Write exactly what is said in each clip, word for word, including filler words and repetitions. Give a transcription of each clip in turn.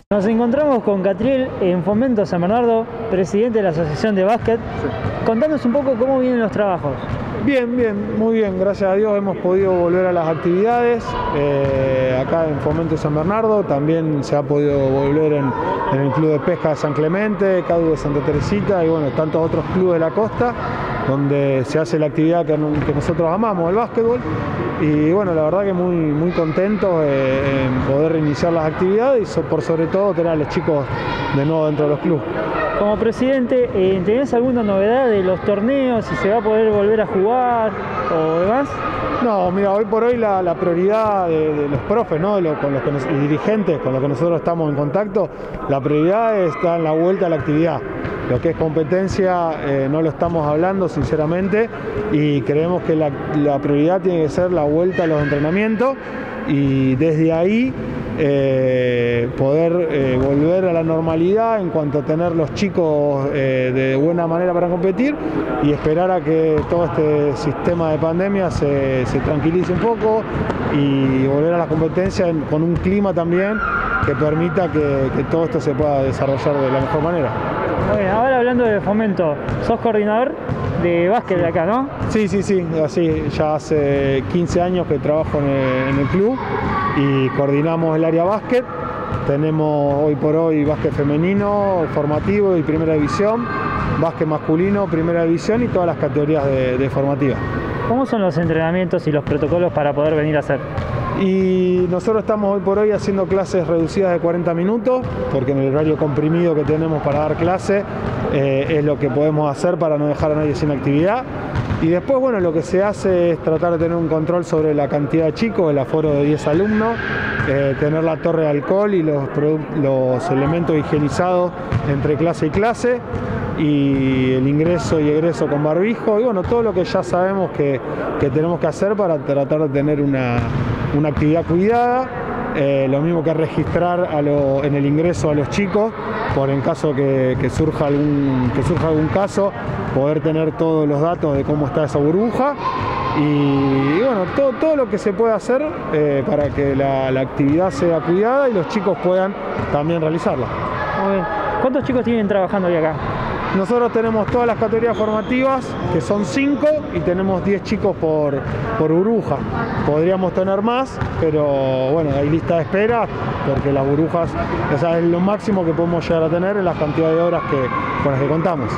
Nos encontramos con Catriel en Fomento San Bernardo, presidente de la Asociación de Básquet. Sí. Contanos un poco cómo vienen los trabajos. Bien, bien, muy bien, gracias a Dios hemos podido volver a las actividades eh, acá en Fomento San Bernardo. También se ha podido volver en, en el Club de Pesca de San Clemente, C A D U de Santa Teresita y bueno, tantos otros clubes de la costa donde se hace la actividad que, que nosotros amamos, el básquetbol. Y bueno, la verdad que muy, muy contentos eh, en poder reiniciar las actividades y so, por sobre todo tener a los chicos de nuevo dentro de los clubes. Como presidente, eh, ¿tenés alguna novedad de los torneos, si se va a poder volver a jugar o demás? No, mira, hoy por hoy la, la prioridad de, de los profes, ¿no? de lo, con los que nos, y dirigentes con los que nosotros estamos en contacto, la prioridad está en la vuelta a la actividad. Lo que es competencia eh, no lo estamos hablando sinceramente y creemos que la, la prioridad tiene que ser la vuelta a los entrenamientos y desde ahí eh, poder eh, volver a la normalidad en cuanto a tener los chicos eh, de buena manera para competir y esperar a que todo este sistema de pandemia se, se tranquilice un poco y volver a la competencia en, con un clima también que permita que, que todo esto se pueda desarrollar de la mejor manera. Bueno, ahora hablando de Fomento, sos coordinador de básquet de acá, ¿no? Sí, sí, sí, así ya hace quince años que trabajo en el, en el club y coordinamos el área básquet. Tenemos hoy por hoy básquet femenino, formativo y primera división, básquet masculino, primera división y todas las categorías de, de formativa. ¿Cómo son los entrenamientos y los protocolos para poder venir a hacer? Y nosotros estamos hoy por hoy haciendo clases reducidas de cuarenta minutos, porque en el horario comprimido que tenemos para dar clase eh, es lo que podemos hacer para no dejar a nadie sin actividad. Y después, bueno, lo que se hace es tratar de tener un control sobre la cantidad de chicos, el aforo de diez alumnos, eh, tener la torre de alcohol y los, los elementos higienizados entre clase y clase, y el ingreso y egreso con barbijo, y bueno, todo lo que ya sabemos que, que tenemos que hacer para tratar de tener una, una actividad cuidada. Eh, lo mismo que registrar a lo, en el ingreso a los chicos, por en caso que, que, surja algún, que surja algún caso, poder tener todos los datos de cómo está esa burbuja. Y, y bueno, todo, todo lo que se puede hacer eh, para que la, la actividad sea cuidada y los chicos puedan también realizarla. Muy bien. ¿Cuántos chicos tienen trabajando hoy acá? Nosotros tenemos todas las categorías formativas, que son cinco, y tenemos diez chicos por, por burbuja. Podríamos tener más, pero bueno, hay lista de espera, porque las burbujas, o sea, es lo máximo que podemos llegar a tener en la cantidad de horas que, con las que contamos.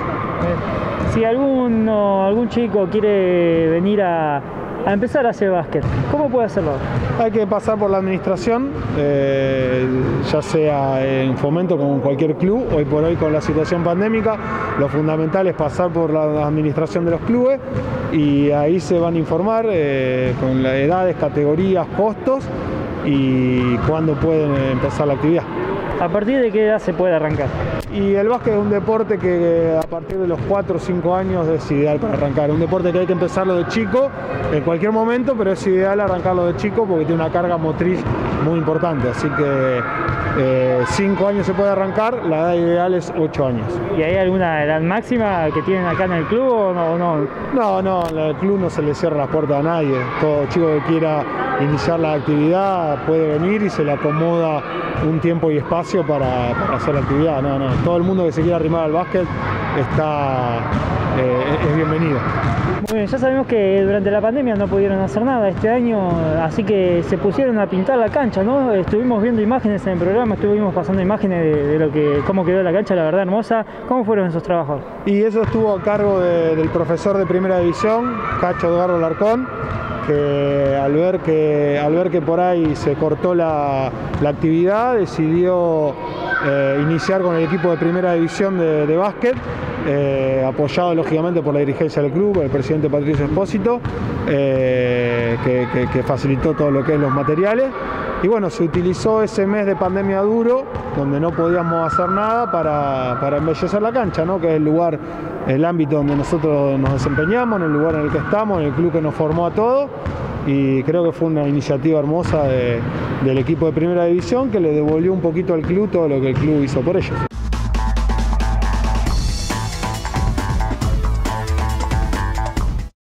Si alguno, algún chico quiere venir a, a empezar a hacer básquet, ¿cómo puede hacerlo? Hay que pasar por la administración, eh, ya sea en Fomento como en cualquier club. Hoy por hoy con la situación pandémica, lo fundamental es pasar por la administración de los clubes y ahí se van a informar eh, con las edades, categorías, costos y cuándo pueden empezar la actividad. ¿A partir de qué edad se puede arrancar? Y el básquet es un deporte que a partir de los cuatro o cinco años es ideal para arrancar. Un deporte que hay que empezarlo de chico, en cualquier momento, pero es ideal arrancarlo de chico porque tiene una carga motriz muy importante. Así que eh, cinco años se puede arrancar, la edad ideal es ocho años. ¿Y hay alguna edad máxima que tienen acá en el club o no? No, no, no en el club no se le cierra las puertas a nadie. Todo chico que quiera iniciar la actividad puede venir y se le acomoda un tiempo y espacio para, para hacer la actividad. No, no. Todo el mundo que se quiera arrimar al básquet está, eh, es bienvenido. Muy bien, ya sabemos que durante la pandemia no pudieron hacer nada este año, así que se pusieron a pintar la cancha, ¿no? Estuvimos viendo imágenes en el programa, estuvimos pasando imágenes de, de lo que, cómo quedó la cancha, la verdad hermosa. ¿Cómo fueron esos trabajos? Y eso estuvo a cargo de, del profesor de primera división, Cacho Edgardo Larcón, que al ver que, al ver que por ahí se cortó la, la actividad, decidió eh, iniciar con el equipo de primera división de, de básquet, eh, apoyado lógicamente por la dirigencia del club, el presidente Patricio Espósito, eh, que, que, que facilitó todo lo que es los materiales. Y bueno, se utilizó ese mes de pandemia duro, donde no podíamos hacer nada para, para embellecer la cancha, ¿no? Que es el lugar, el ámbito donde nosotros nos desempeñamos, en el lugar en el que estamos, en el club que nos formó a todos. Y creo que fue una iniciativa hermosa de, del equipo de primera división que le devolvió un poquito al club todo lo que el club hizo por ellos.